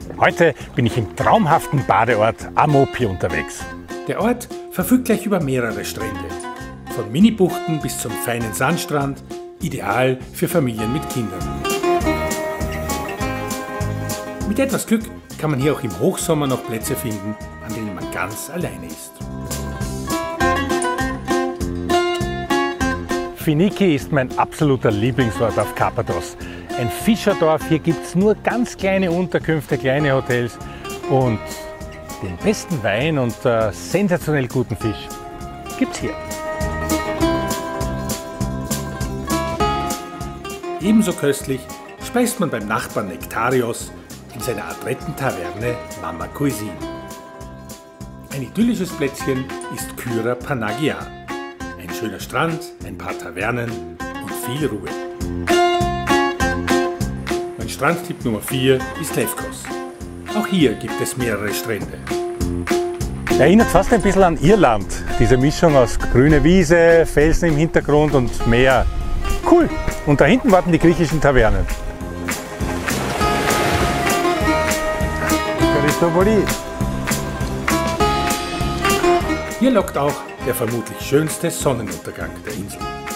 Heute bin ich im traumhaften Badeort Amopi unterwegs. Der Ort verfügt gleich über mehrere Strände. Von Minibuchten bis zum feinen Sandstrand, ideal für Familien mit Kindern. Mit etwas Glück kann man hier auch im Hochsommer noch Plätze finden, an denen man ganz alleine ist. Finiki ist mein absoluter Lieblingsort auf Karpathos. Ein Fischerdorf, hier gibt es nur ganz kleine Unterkünfte, kleine Hotels und den besten Wein und sensationell guten Fisch gibt es hier. Ebenso köstlich speist man beim Nachbarn Nektarios in seiner adretten Taverne Mama Cuisine. Ein idyllisches Plätzchen ist Kyra Panagia. Ein schöner Strand, ein paar Tavernen und viel Ruhe. Mein Strandtipp Nummer 4 ist Lefkos. Auch hier gibt es mehrere Strände. Erinnert fast ein bisschen an Irland, diese Mischung aus grüne Wiese, Felsen im Hintergrund und Meer. Cool! Und da hinten warten die griechischen Tavernen. Hier lockt auch der vermutlich schönste Sonnenuntergang der Insel.